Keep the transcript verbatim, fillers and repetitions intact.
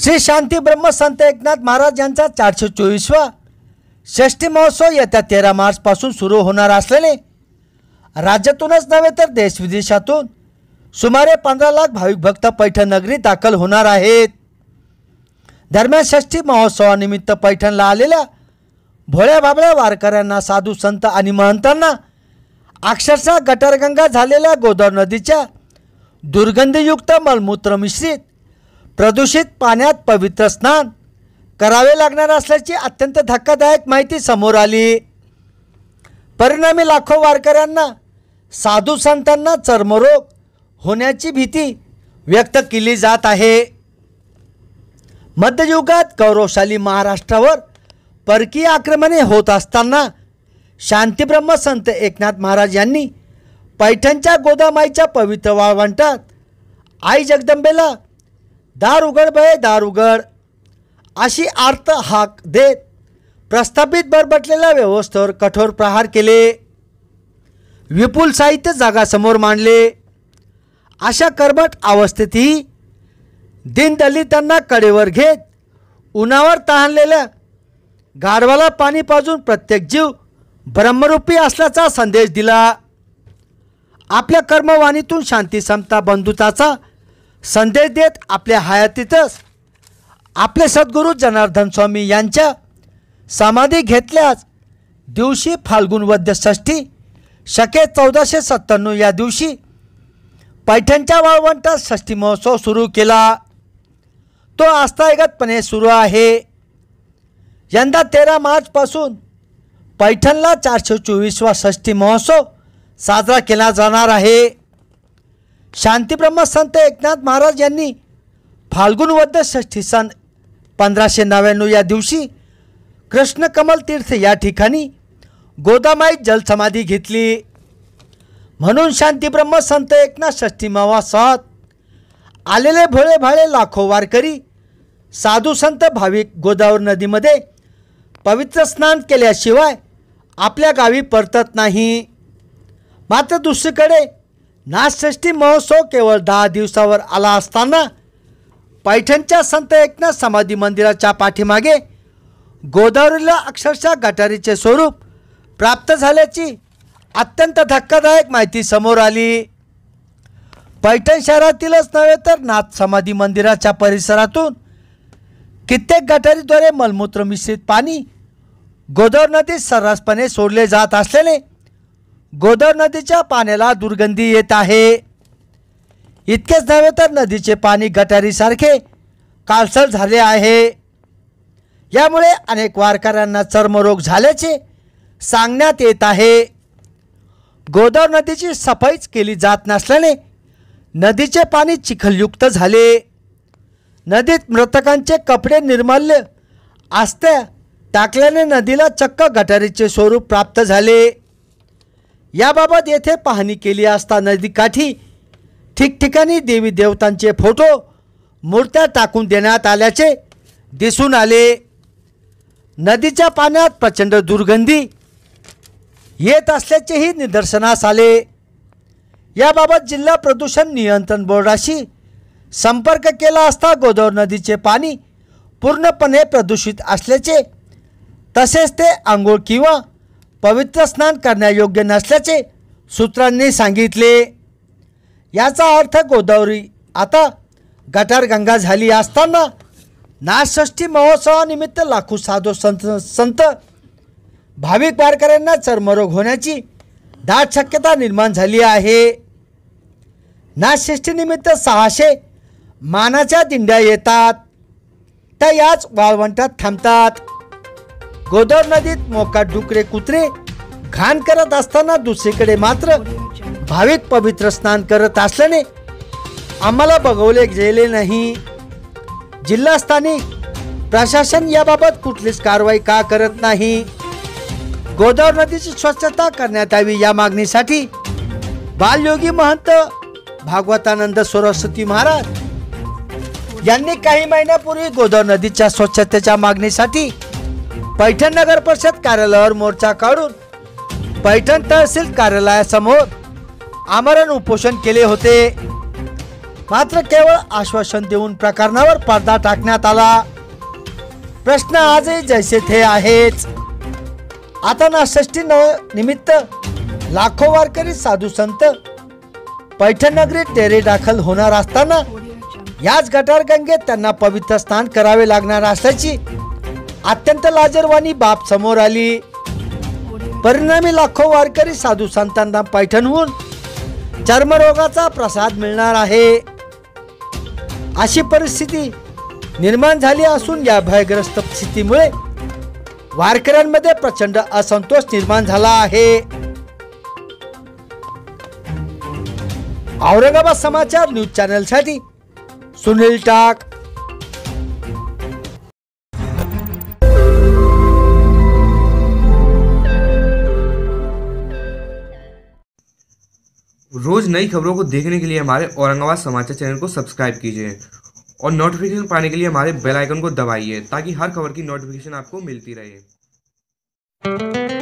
श्री शांती ब्रह्म संत एकनाथ महाराज यांचा चारशे चोवीसवा षष्ठी महोत्सव येत्या तेरा मार्च पासून सुरू होणार असल्याने राज्यातूनच नव्हे तर देश विदेशातून सुमारे पंधरा लाख भाविक भक्त पैठण नगरी दाखल होणार आहेत। दरम्यान षष्ठी महोत्सवानिमित्त पैठणला आलेल्या भोळ्या भाबळ्या वारकऱ्यांना, साधू संत आणि महंतांना अक्षरशः गटारगंगा झालेल्या गोदावरी नदीच्या दुर्गंधीयुक्त मलमूत्र मिश्रित प्रदूषित पाण्यात पवित्र स्नान करावे लागणार असल्याची अत्यंत धक्कादायक माहिती समोर आली। परिणामी लाखो वारकऱ्यांना, साधू संतांना चर्मरोग होण्याची भीती व्यक्त केली जात आहे। मध्ययुगात गौरवशाली महाराष्ट्रावर परकीय आक्रमणे होत असताना शांतीब्रह्म संत एकनाथ महाराज यांनी पैठणच्या गोदामाईच्या पवित्र वाळवंटात आई जगदंबेला दार उघड बये दार उघड अशी आर्त हाक देत प्रस्थापित बरबटलेल्या व्यवस्थेवर कठोर प्रहार केले। विपुल साहित्य जगासमोर मांडले। अशा कर्मठ अवस्थेतही दीनदलितांना कडेवर घेत उन्हावर तहानलेल्या गाढवाला पाणी पाजून प्रत्येक जीव ब्रह्मरूपी असल्याचा संदेश दिला। आपल्या कर्मवाणीतून शांती, समता, बंधुताचा संदेश देत आपल्या हयातीतच आपले सद्गुरू जनार्दन स्वामी यांच्या समाधी घेतल्याच दिवशी फाल्गुन वद्य षष्ठी शके चौदाशे सत्त्याण्णव या दिवशी पैठणच्या वाळवंटात षष्ठी महोत्सव सुरू केला। तो आस्थागतपणे सुरू आहे। यंदा तेरा मार्च पासून पैठणला चारशे चोवीसवा षष्ठी महोत्सव साजरा केला जाणार आहे। शांतीब्रह्म संत एकनाथ महाराज यांनी फाल्गुन वद्य षष्ठी सन पंधराशे नव्याण्णव या दिवशी कृष्णकमल तीर्थ या ठिकाणी गोदामाईत जलसमाधी घेतली। म्हणून शांतीब्रह्म संत एकनाथ षष्ठी महोत्सवात आलेले भोळे भाळे लाखो वारकरी, साधू संत, भाविक गोदावरी नदीमध्ये पवित्र स्नान केल्याशिवाय आपल्या गावी परतत नाही। मात्र दुसरीकडे नाथषष्ठी महोत्सव केवळ दहा दिवसावर आला असताना पैठणच्या संत एकनाथ समाधी मंदिराच्या पाठीमागे गोदावरीला अक्षरशः गटारीचे स्वरूप प्राप्त झाल्याची अत्यंत धक्कादायक माहिती समोर आली। पैठण शहरातीलच नव्हे तर नाथ समाधी मंदिराच्या परिसरातून कित्येक गटारीद्वारे मलमूत्र मिश्रित पाणी गोदावरी नदीत सर्रासपणे सोडले जात असल्याने गोदावरी नदीच्या पाण्याला दुर्गंधी येत आहे। इतकेच नव्हे तर नदीचे पाणी गटारीसारखे काळसर झाले आहे। यामुळे अनेक वारकऱ्यांना चर्मरोग झाल्याचे सांगण्यात येत आहे। गोदावरी नदीची सफाईच केली जात नसल्याने नदीचे पाणी चिखलयुक्त झाले। नदीत मृतकांचे कपडे, निर्माल्य, अस्त्या टाकल्याने नदीला चक्क गटारीचे स्वरूप प्राप्त झाले। याबाबत येथे पाहणी केली असता नदीकाठी ठिकठिकाणी देवी देवतांचे फोटो, मूर्त्या टाकून देण्यात आल्याचे दिसून आले। नदीच्या पाण्यात प्रचंड दुर्गंधी येत असल्याचेही निदर्शनास आले। याबाबत जिल्हा प्रदूषण नियंत्रण बोर्डाशी संपर्क केला असता गोदावरी नदीचे पाणी पूर्णपणे प्रदूषित असल्याचे, तसेच ते आंघोळ किंवा पवित्र स्नान करण्यायोग्य नसल्याचे सूत्रांनी सांगितले। याचा अर्थ गोदावरी आता गटारगंगा झाली असताना नाथषष्ठी महोत्सवानिमित्त लाखो साधू संत संत भाविक वारकऱ्यांना चर्मरोग होण्याची दाट शक्यता निर्माण झाली आहे। नाथषष्ठीनिमित्त सहाशे मानाच्या दिंड्या येतात, त्या याच वाळवंटात थांबतात। गोदावरी नदीत मोकाट डुकरे, कुत्रे घाण करत असताना दुसरीकडे मात्र भाविक पवित्र स्नान करत असल्याने आम्हाला बघवले गेले नाही। जिल्हा स्थानिक प्रशासन याबाबत कुठलीच कारवाई का करत नाही? गोदावरी नदीची स्वच्छता करण्यात यावी या मागणीसाठी बालयोगी महंत भागवतानंद सरस्वती महाराज यांनी काही महिन्यापूर्वी गोदावरी नदीच्या स्वच्छतेच्या मागणीसाठी पैठण नगर परिषद कार्यालयावर मोर्चा काढून पैठण तहसील कार्यालयासमोर आमरण उपोषण केले होते। मात्र केवळ आश्वासन देऊन प्रकरणावर पडदा टाकण्यात आला. प्रश्न आजही जैसे थे आहेच. आता नाषष्ठी निमित्त लाखो वारकरी साधू संत पैठण नगरीत डेरे दाखल होणार असताना याच गटारगंगेत त्यांना पवित्र स्नान करावे लागणार असल्याची अत्यंत लाजिरवाणी बाब समोर आली. परिणामी लाखो वारकरी साधू संतांना पैठणहून चर्मरोगाचा प्रसाद मिळणार आहे, अशी परिस्थिती निर्माण झाली असून या भयग्रस्त स्थितीमुळे वारकऱ्यांमध्ये प्रचंड असंतोष निर्माण झाला आहे. औरंगाबाद समाचार न्यूज चॅनल साठी सुनील टाक. रोज नई खबरों को देखने के लिए हमारे औरंगाबाद समाचार चैनल को सब्सक्राइब कीजिए और नोटिफिकेशन पाने के लिए हमारे बेल आइकन को दबाइए ताकि हर खबर की नोटिफिकेशन आपको मिलती रहे.